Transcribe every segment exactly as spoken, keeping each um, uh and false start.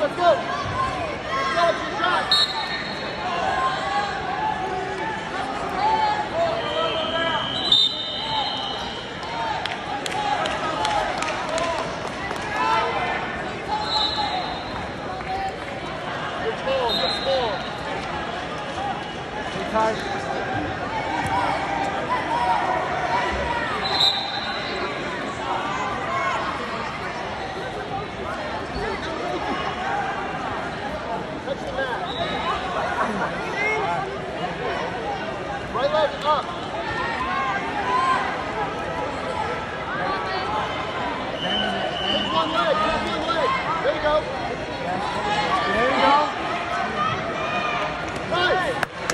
let's go. Good shot, good shot. Good ball, good ball. Good time. Right leg up. Take one leg, take one leg. There you go. There you go. Nice.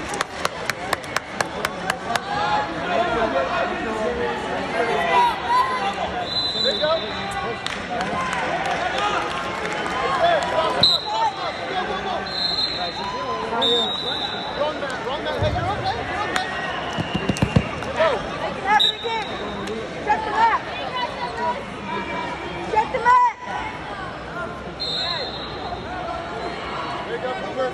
There you go. There, stop, stop, stop, stop. Go, go, go. Run that, run that. Hey, you're okay, you're okay. Go. Make it happen again. Check the mat. Check the mat. There you go, Cooper.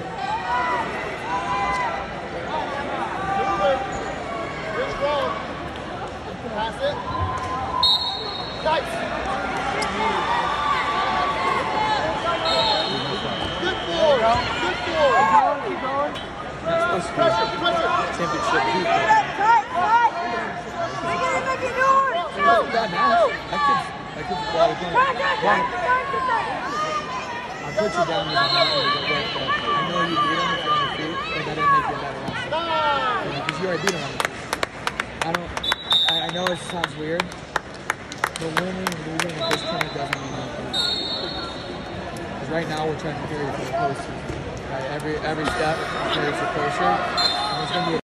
Cooper. You're strong. Pass it. Nice. Good ball. Good ball. Keep going. Pressure, pressure. Championship Tight, group. tight, tight. Make it, make it yours. Not that match. That kid's, that kid's ball again. Tight, tight, tight, tight, tight. I'll put you down in the mountain to get right there. I know you beat him if you're on the feet, but that didn't make you a better wrestler. Nice. Because you already beat him on the feet. I don't, I, I know it sounds weird, but winning and losing at this point doesn't mean anything. Because right now we're trying to prepare you for the postseason. Right? Every, every step prepares you closer. And it's going to be a